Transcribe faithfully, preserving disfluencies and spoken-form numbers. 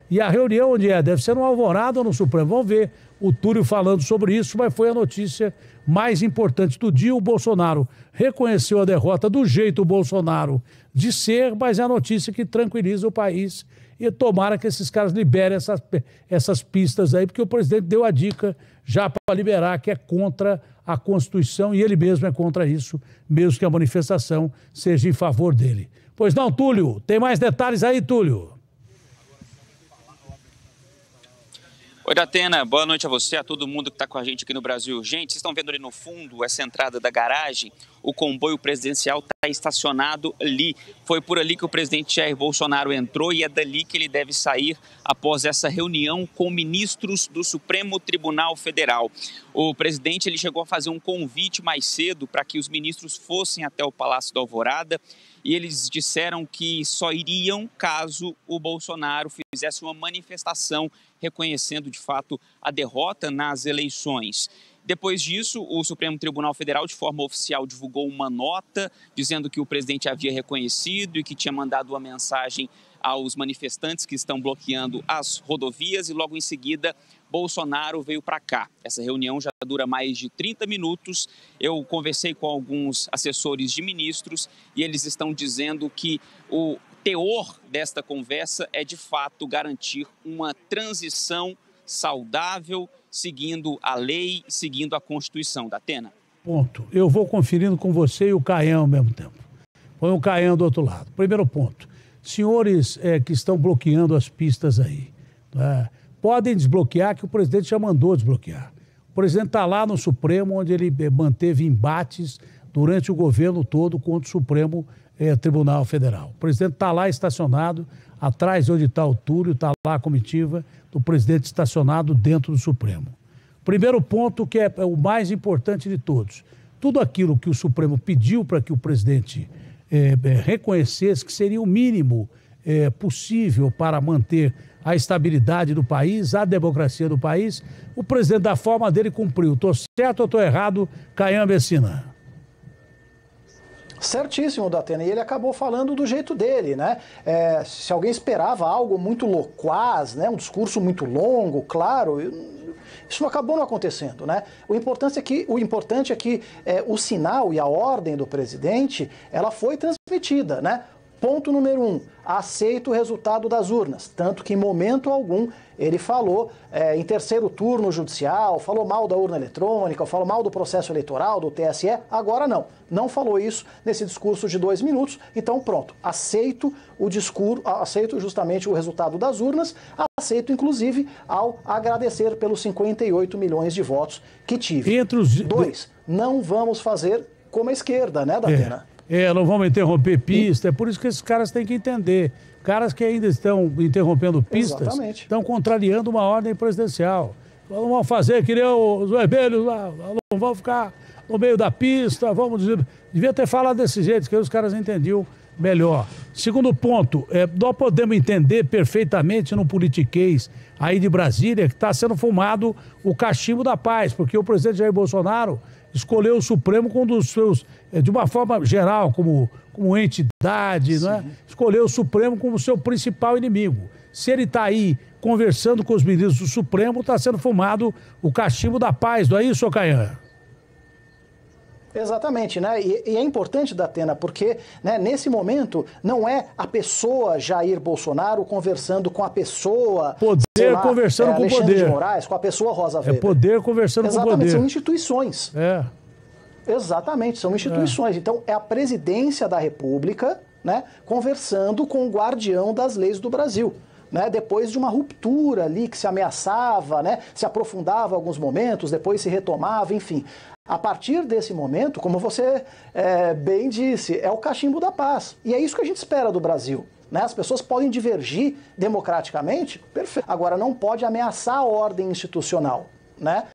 E a reunião onde é? Deve ser no Alvorada ou no Supremo. Vamos ver o Túlio falando sobre isso, mas foi a notícia mais importante do dia. O Bolsonaro reconheceu a derrota do jeito Bolsonaro de ser, mas é a notícia que tranquiliza o país. E tomara que esses caras liberem essas, essas pistas aí, porque o presidente deu a dica já para liberar, que é contra a Constituição, e ele mesmo é contra isso, mesmo que a manifestação seja em favor dele. Pois não, Túlio? Tem mais detalhes aí, Túlio? Oi, Datena, boa noite a você, a todo mundo que está com a gente aqui no Brasil Urgente. Vocês estão vendo ali no fundo, essa entrada da garagem, o comboio presidencial está estacionado ali. Foi por ali que o presidente Jair Bolsonaro entrou e é dali que ele deve sair após essa reunião com ministros do Supremo Tribunal Federal. O presidente ele chegou a fazer um convite mais cedo para que os ministros fossem até o Palácio da Alvorada, e eles disseram que só iriam caso o Bolsonaro fizesse uma manifestação reconhecendo de fato a derrota nas eleições. Depois disso, o Supremo Tribunal Federal, de forma oficial, divulgou uma nota dizendo que o presidente havia reconhecido e que tinha mandado uma mensagem aos manifestantes que estão bloqueando as rodovias, e logo em seguida Bolsonaro veio para cá. Essa reunião já dura mais de trinta minutos. Eu conversei com alguns assessores de ministros e eles estão dizendo que o teor desta conversa é, de fato, garantir uma transição saudável, seguindo a lei, seguindo a Constituição. Datena. Ponto. Eu vou conferindo com você e o Caião ao mesmo tempo. Põe o Caião do outro lado. Primeiro ponto. Senhores é, que estão bloqueando as pistas aí, é, podem desbloquear, que o presidente já mandou desbloquear. O presidente está lá no Supremo, onde ele manteve embates durante o governo todo contra o Supremo é, Tribunal Federal. O presidente está lá estacionado, atrás de onde está o Túlio, está lá a comitiva do presidente estacionado dentro do Supremo. Primeiro ponto, que é o mais importante de todos. Tudo aquilo que o Supremo pediu para que o presidente É, é, reconhecesse, que seria o mínimo é, possível para manter a estabilidade do país, a democracia do país, o presidente, da forma dele, cumpriu. Estou certo ou estou errado, Caião Messina? Certíssimo, Datena, e ele acabou falando do jeito dele, né? É, se alguém esperava algo muito loquaz, né? Um discurso muito longo, claro, isso não acabou não acontecendo, né? O importante é que, o importante é que é, o sinal e a ordem do presidente, ela foi transmitida, né? Ponto número um, aceita o resultado das urnas, tanto que em momento algum ele falou é, em terceiro turno judicial, falou mal da urna eletrônica, falou mal do processo eleitoral, do T S E, agora não, não falou isso nesse discurso de dois minutos, então pronto, aceito o discurso, aceito justamente o resultado das urnas, aceito inclusive ao agradecer pelos cinquenta e oito milhões de votos que tive. Entre os... Dois, não vamos fazer como a esquerda, né, Datena? É. É, não vamos interromper pista, é por isso que esses caras têm que entender. Caras que ainda estão interrompendo pistas, Exatamente. Estão contrariando uma ordem presidencial. Não vão fazer que nem os vermelhos lá, não vão ficar no meio da pista, vamos dizer. Devia ter falado desse jeito, que os caras entendiam melhor. Segundo ponto, é, nós podemos entender perfeitamente no politiquês aí de Brasília que está sendo fumado o cachimbo da paz, porque o presidente Jair Bolsonaro escolheu o Supremo como um dos seus, de uma forma geral, como, como entidade, não é? Escolheu o Supremo como seu principal inimigo. Se ele está aí conversando com os ministros do Supremo, está sendo fumado o cachimbo da paz, não é isso, Caian? Exatamente, né? E, e é importante, Datena, porque né, nesse momento não é a pessoa Jair Bolsonaro conversando com a pessoa... Poder lá, conversando é, com o poder. De Moraes, com a pessoa Rosa Weber. É poder conversando Exatamente, com o poder. São instituições. É. Exatamente, são instituições. É. Então, é a presidência da República, né, conversando com o guardião das leis do Brasil. Né, depois de uma ruptura ali que se ameaçava, né, se aprofundava alguns momentos, depois se retomava, enfim. A partir desse momento, como você é, bem disse, é o cachimbo da paz. E é isso que a gente espera do Brasil. Né? As pessoas podem divergir democraticamente, perfeito. Agora, não pode ameaçar a ordem institucional. Né?